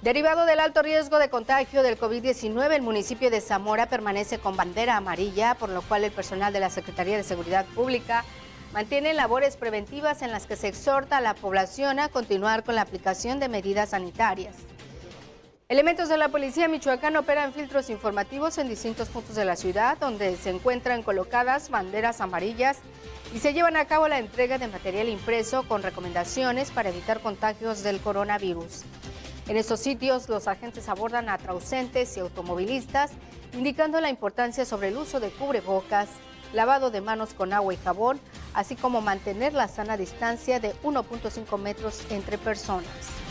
Derivado del alto riesgo de contagio del COVID-19, el municipio de Zamora permanece con bandera amarilla, por lo cual el personal de la Secretaría de Seguridad Pública mantiene labores preventivas en las que se exhorta a la población a continuar con la aplicación de medidas sanitarias. Elementos de la Policía Michoacana operan filtros informativos en distintos puntos de la ciudad, donde se encuentran colocadas banderas amarillas y se llevan a cabo la entrega de material impreso con recomendaciones para evitar contagios del coronavirus. En estos sitios, los agentes abordan a transeúntes y automovilistas, indicando la importancia sobre el uso de cubrebocas, lavado de manos con agua y jabón, así como mantener la sana distancia de 1.5 metros entre personas.